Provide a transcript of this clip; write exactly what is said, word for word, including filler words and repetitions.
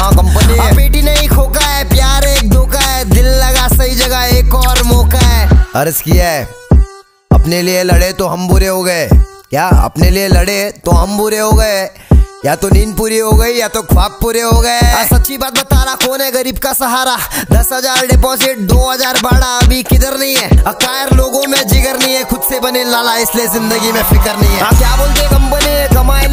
हाँ कंपनी है। बेटी नहीं खोका है, प्यार एक धोखा है, दिल लगा सही जगह एक और मौका है। अर्ज किया है अपने लिए लड़े तो हम बुरे हो गए, क्या अपने लिए लड़े तो हम बुरे हो गए, या तो नींद पूरी हो गई या तो ख्वाब पूरे हो गए। सच्ची बात बता रहा, कौन है गरीब का सहारा? दस हजार डिपॉजिट दो हजार भाड़ा, अभी किधर नहीं है। अकायर लोगों में जिगर नहीं है, खुद से बने लाला इसलिए जिंदगी में फिक्र नहीं है। क्या बोलते कंपनी कमाए